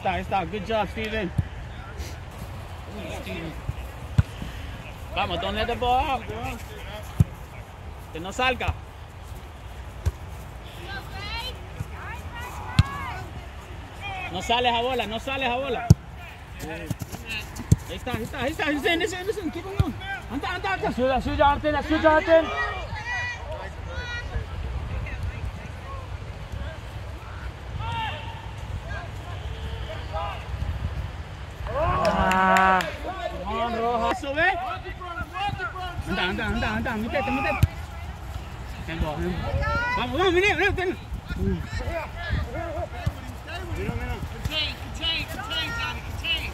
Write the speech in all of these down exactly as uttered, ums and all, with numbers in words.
está, ahí está. Good job, Steven. Vamos, don't let the ball out. Que no salga. No sales a bola, no sales a bola. Ahí está, ahí está, ahí está. Listen, listen, listen. Keep going. Anda, anda, anda. Suya, suya, Arten, suya, Arten. Ah. Come on, Roja. Sube. Anda, anda, anda, anda. Métete, métete. Vamos, vamos, vení, vení, vení. Contain, contain, contain, Johnny, contain.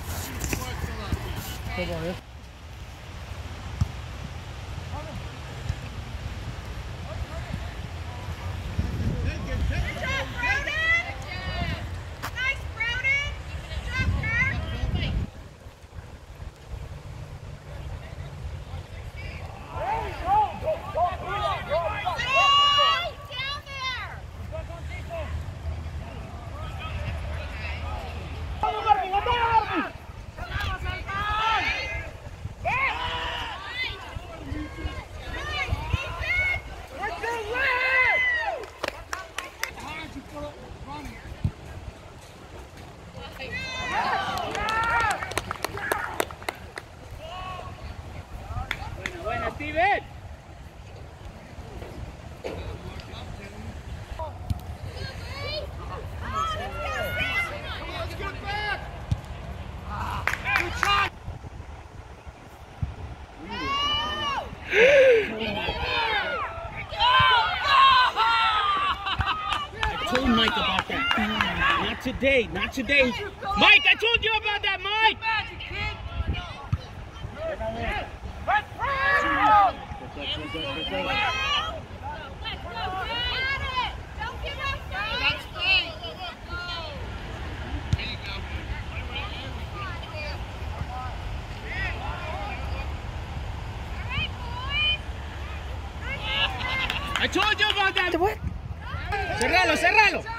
Buena, Steven. I told Mike about that. Not today, not today. Mike, I told you about that, Mike. I told you about that. What? Cerralo, cerralo.